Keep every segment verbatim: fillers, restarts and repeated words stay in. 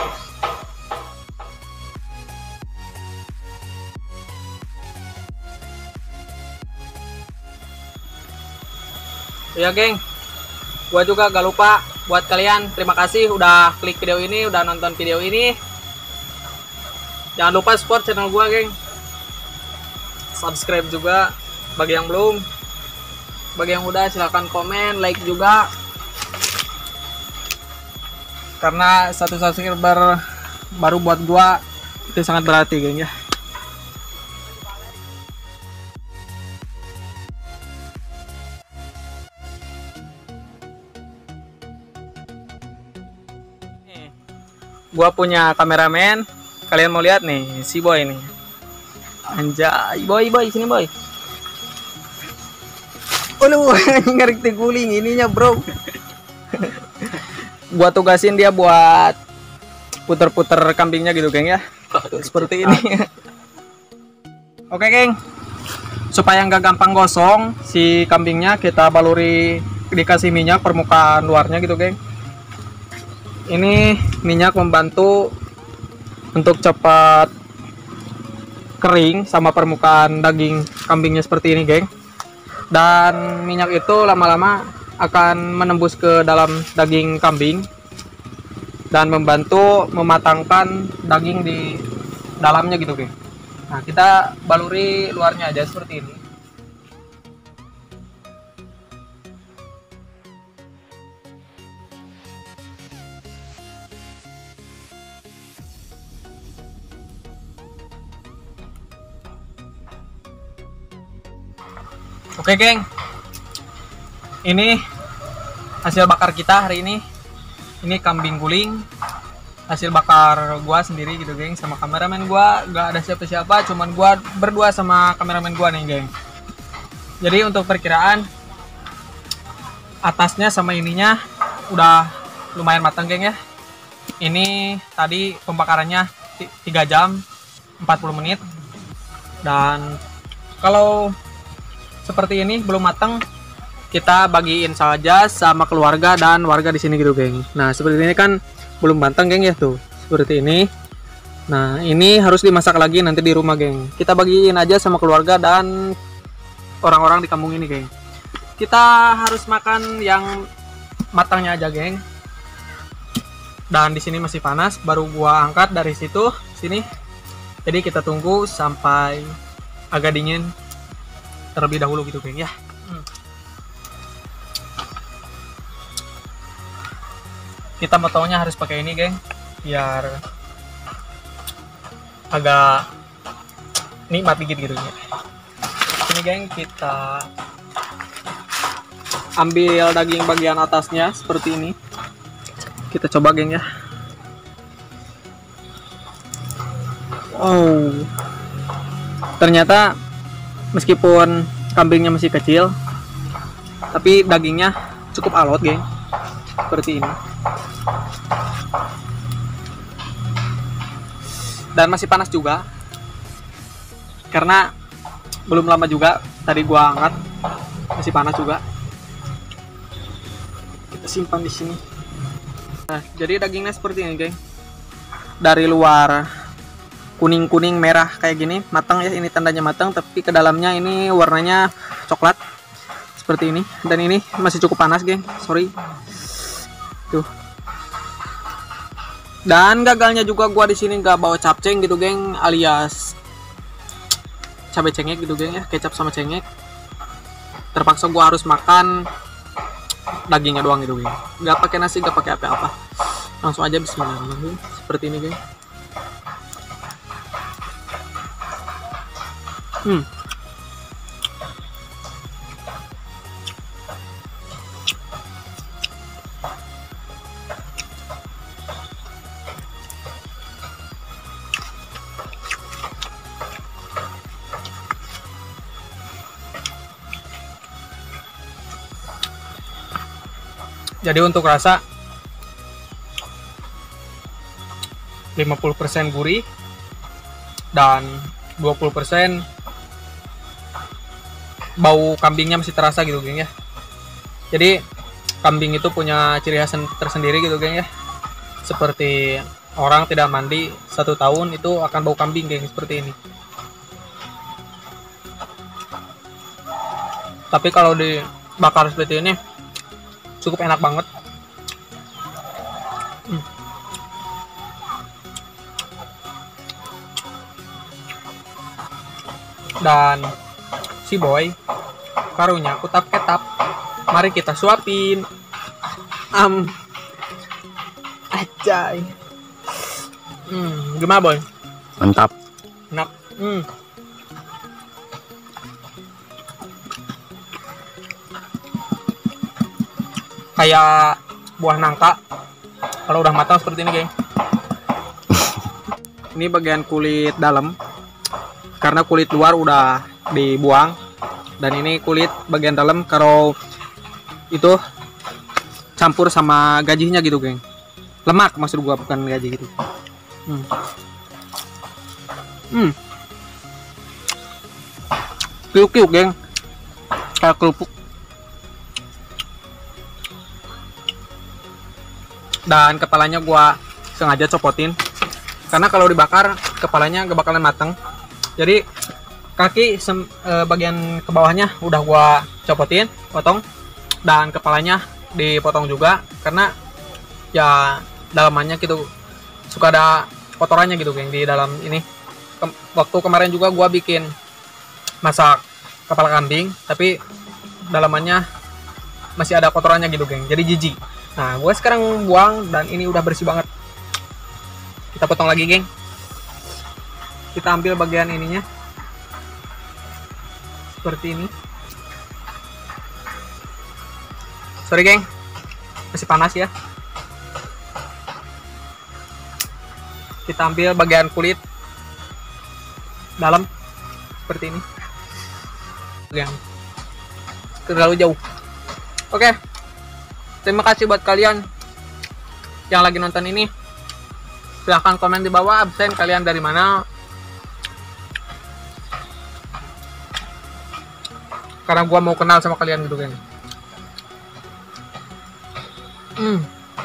Ya geng, gua juga gak lupa buat kalian, terima kasih udah klik video ini, udah nonton video ini. Jangan lupa support channel gua geng, subscribe juga bagi yang belum, bagi yang udah silahkan komen, like juga, karena satu subscriber baru buat gua itu sangat berarti geng ya. Gua punya kameramen, kalian mau lihat nih si boy nih, anjay boy boy sini boy. Aduh ngerik guling ininya bro. Gua tugasin dia buat puter-puter kambingnya gitu geng ya, seperti ini. Oke geng, supaya nggak gampang gosong si kambingnya, kita baluri dikasih minyak permukaan luarnya gitu geng. Ini minyak membantu untuk cepat kering sama permukaan daging kambingnya seperti ini geng. Dan minyak itu lama-lama akan menembus ke dalam daging kambing dan membantu mematangkan daging di dalamnya gitu geng. Nah kita baluri luarnya aja seperti ini. Oke geng, ini hasil bakar kita hari ini. Ini kambing guling, hasil bakar gua sendiri gitu geng, sama kameramen gua. Gak ada siapa-siapa, cuman gua berdua sama kameramen gua nih geng. Jadi untuk perkiraan atasnya sama ininya udah lumayan matang geng ya. Ini tadi pembakarannya tiga jam empat puluh menit. Dan kalau seperti ini belum matang, kita bagiin saja sama keluarga dan warga di sini gitu geng. Nah seperti ini kan belum matang geng ya, tuh seperti ini. Nah ini harus dimasak lagi nanti di rumah geng. Kita bagiin aja sama keluarga dan orang-orang di kampung ini geng. Kita harus makan yang matangnya aja geng. Dan di sini masih panas, baru gua angkat dari situ sini. Jadi kita tunggu sampai agak dingin terlebih dahulu gitu geng ya. hmm. Kita motonya harus pakai ini geng, biar agak nikmat dikit gitu ya. Ini geng, kita ambil daging bagian atasnya seperti ini. Kita coba geng ya. Oh, ternyata meskipun kambingnya masih kecil, tapi dagingnya cukup alot geng, seperti ini. Dan masih panas juga, karena belum lama juga tadi gua angkat, masih panas juga. Kita simpan di sini. Nah, jadi dagingnya seperti ini geng. Dari luar kuning-kuning merah kayak gini, matang ya, ini tandanya matang, tapi ke dalamnya ini warnanya coklat seperti ini. Dan ini masih cukup panas geng, sorry tuh. Dan gagalnya juga gua di sini nggak bawa capceng gitu geng, alias cabai cengek gitu geng ya, kecap sama cengek. Terpaksa gua harus makan dagingnya doang gitu geng, nggak pakai nasi, nggak pakai apa-apa, langsung aja bismillahirrahmanirrahim seperti ini geng. Hmm. Jadi untuk rasa lima puluh persen gurih dan dua puluh persen bau kambingnya masih terasa gitu geng ya. Jadi kambing itu punya ciri khas tersendiri gitu geng ya, seperti orang tidak mandi satu tahun itu akan bau kambing, geng, seperti ini. Tapi kalau dibakar seperti ini cukup enak banget. hmm. Dan si boy karunya kutap ketap, mari kita suapin. Am Acay. Hmm, gimana boy? Mantap. Enak. Hmm. Kayak buah nangka kalau udah matang seperti ini, geng. Ini bagian kulit dalam, karena kulit luar udah dibuang, dan ini kulit bagian dalam kalau itu campur sama gajinya gitu, geng. Lemak maksud gua, bukan gaji gitu. Hmm. Hmm. Kriuk-kriuk, geng. Kayak kerupuk. Dan kepalanya gua sengaja copotin, karena kalau dibakar kepalanya gak bakalan mateng. Jadi kaki sem, e, bagian ke bawahnya udah gua copotin, potong, dan kepalanya dipotong juga, karena ya dalamannya gitu suka ada kotorannya gitu, geng, di dalam ini. Kem, waktu kemarin juga gua bikin masak kepala kambing, tapi dalamannya masih ada kotorannya gitu, geng, jadi jijik. Nah, gue sekarang buang, dan ini udah bersih banget. Kita potong lagi, geng. Kita ambil bagian ininya seperti ini. Sorry, geng, masih panas ya. Kita ambil bagian kulit dalam seperti ini. Yang terlalu jauh. Oke. Terima kasih buat kalian yang lagi nonton ini. Silahkan komen di bawah absen kalian dari mana. Karena gua mau kenal sama kalian gitu, kan. Hmm.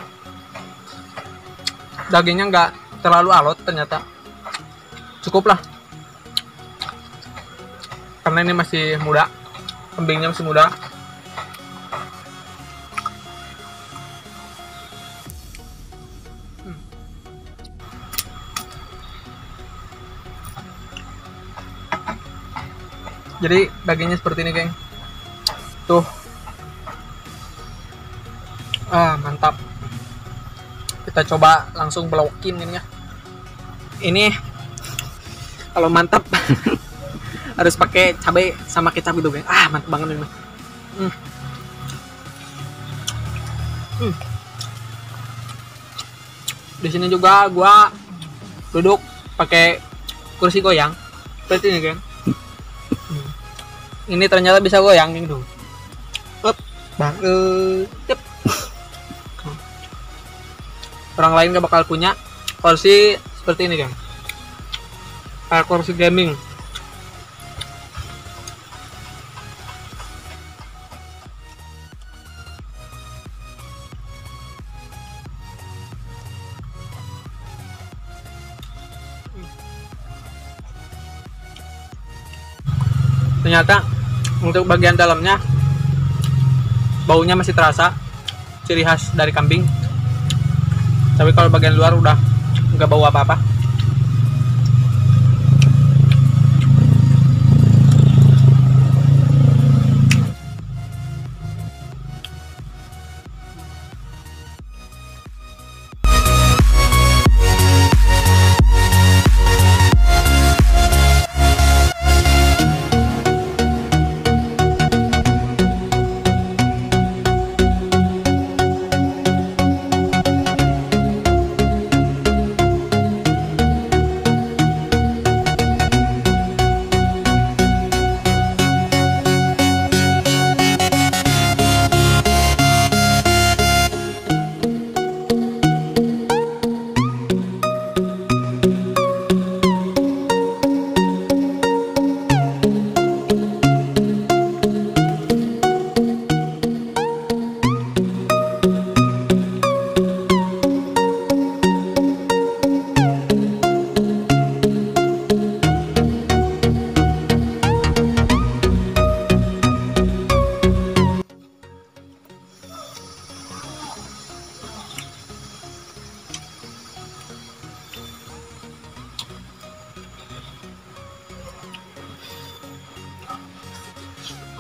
Dagingnya nggak terlalu alot ternyata. Cukup lah. Karena ini masih muda. Kambingnya masih muda. Jadi dagingnya seperti ini, geng. Tuh. Ah, mantap. Kita coba langsung belokin ini ya. Ini kalau mantap harus pakai cabai sama kecap gitu, geng. Ah, mantap banget ini. Hmm. Hmm. Di sini juga gua duduk pakai kursi goyang seperti ini, geng. Ini ternyata bisa goyang gitu. Up, bang, eh, cep. Orang lain gak bakal punya kursi seperti ini, geng. Kayak kursi gaming. Ternyata untuk bagian dalamnya baunya masih terasa, ciri khas dari kambing. Tapi kalau bagian luar udah nggak bau apa-apa.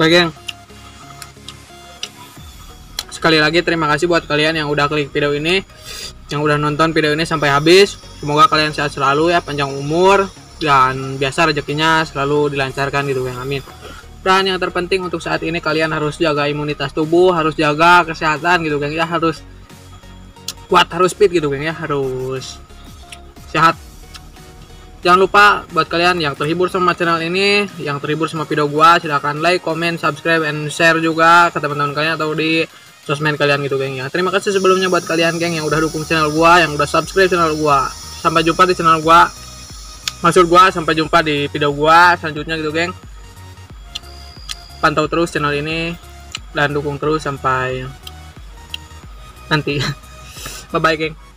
Oke geng, sekali lagi terima kasih buat kalian yang udah klik video ini, yang udah nonton video ini sampai habis. Semoga kalian sehat selalu ya, panjang umur, dan biasa rezekinya selalu dilancarkan gitu geng, amin. Dan yang terpenting untuk saat ini kalian harus jaga imunitas tubuh, harus jaga kesehatan gitu geng ya, harus kuat, harus fit gitu geng ya, harus sehat. Jangan lupa buat kalian yang terhibur sama channel ini, yang terhibur sama video gua, silahkan like, comment, subscribe, and share juga ke teman-teman kalian atau di sosmed kalian gitu geng ya. Terima kasih sebelumnya buat kalian geng yang udah dukung channel gua, yang udah subscribe channel gua. Sampai jumpa di channel gua, maksud gua sampai jumpa di video gua selanjutnya gitu geng. Pantau terus channel ini dan dukung terus sampai nanti. Bye bye geng.